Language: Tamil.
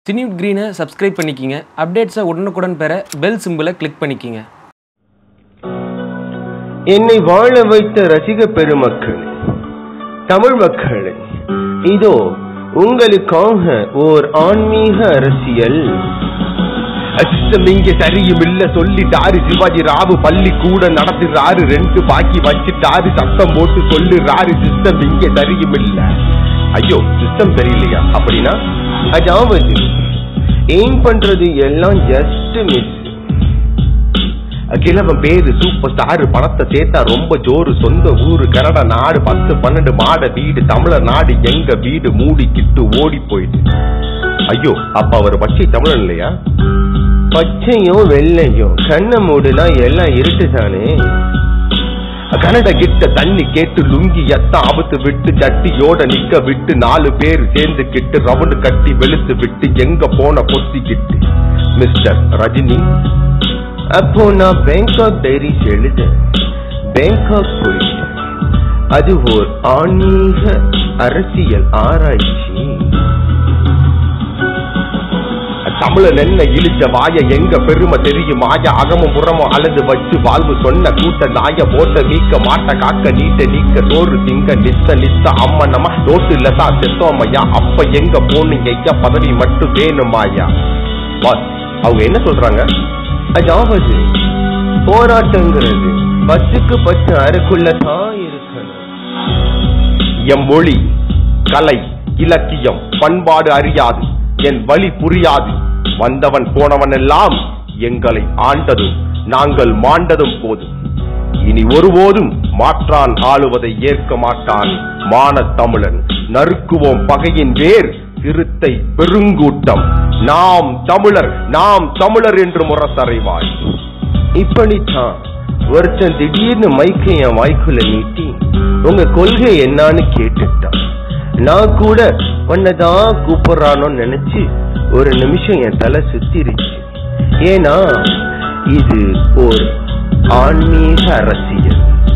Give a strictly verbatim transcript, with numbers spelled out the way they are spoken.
சினியூட் கிரீனை சப்ஸ்கிரைப் பண்ணிக்கிங்க. அப்டேட்ஸை உடனுக்குடன் பெற பெல் சிம்பிளை கிளிக் பண்ணிக்கிங்க. என்னை வாழ வைத்த ரசிக பெருமக்கள், தமிழ் மக்களே, இதோ உங்களுக்காக ஓர் ஆன்மீக அரசியல். சிஸ்டம் இங்க சரியும் இல்ல சொல்லிட்டாரு சிவாஜி ராவு, பள்ளி கூட நடத்துறாரு, ரெண்டு பாக்கி வச்சுட்டாரு, சத்தம் போட்டு சொல்லுறாரு சிஸ்டம் இங்க சரியும் இல்ல. ஐயோ சிஸ்டம் சரியில்லையா? அப்படின்னா அதாவது எய்ம் பண்றது எல்லாம் ஜஸ்ட் மிஸ். கிழவன் பேரு சூப்பர் ஸ்டாரு, பணத்தை சேர்த்தா ரொம்ப ஜோரு, சொந்த ஊரு கனடா நாடு, பத்து பன்னெண்டு மாட வீடு, தமிழர் நாடு எங்க வீடு, மூடிக்கிட்டு ஓடி போயிட்டு. ஐயோ அப்ப அவர் பச்சை தமிழன் இல்லையா? பச்சையும் வெள்ளையும் கண்ணை மூடுனா எல்லாம் இருட்டுதானே. கனடா கிட்ட தண்ணி கேட்டு லுங்கி எத்த ஆபத்து விட்டு ஜட்டியோட நிக்க விட்டு நாலு பேர் சேர்ந்து கிட்டு ரவுண்டு கட்டி வெளுத்து விட்டு எங்க போன பொத்திக்கிட்டு மிஸ்டர் ரஜினி. அப்போ நான் பேங்காக் டைரிஸ் எழுத பேங்காக் போயிட்டேன். அது ஓர் ஆன்மீக அரசியல் ஆராய்ச்சி. தமிழன் என்ன இழிச்ச வாய, எங்க பெருமை தெரியும் மாய, அகமும் புறமும் அழுது வச்சு வாழ்வு சொன்ன கூட்ட நாய, போட்ட நீக்க மாட்ட காக்க நீட்ட நீக்க தோறு திங்க நித்த நித்த அம்ம நம்ம தோட்டு இல்லதா செத்தோமையா, அப்ப எங்க போனீங்க ஐயா, பதவி மட்டும் வேணுமாயா. பாஸ் அவங்க என்ன சொல்றாங்க? அதாவது போராட்டங்கிறது பத்துக்கு பத்து அறைக்குள்ளதான் இருக்கணும். எம் மொழி கலை இலக்கியம் பண்பாடு அறியாது, என் வழி புரியாது, வந்தவன் போனவன் எல்லாம் எங்களை ஆண்டதும் நாங்கள் மாண்டதும் போதும், இனி ஒருபோதும் மாற்றான் ஆளுவதை ஏற்க மாட்டான் மான தமிழன். நறுக்குவோம் பகையின் வேர் சிறுத்தை பெருங்கூட்டம், நாம் தமிழர் நாம் தமிழர் என்று முரசறைவாய். இப்படித்தான் ஒருத்தன் திடீர்னு மைக்கை என் வாய்க்குள்ள நீட்டி உங்க கொள்கை என்னான்னு கேட்டுட்டான். நான் கூட உன்னதான் கூப்பிடுறானோ நினைச்சு ஒரு நிமிஷம் என் தலை சுத்திருச்சு. ஏன்னா இது ஒரு ஆன்மீக அரசியல்.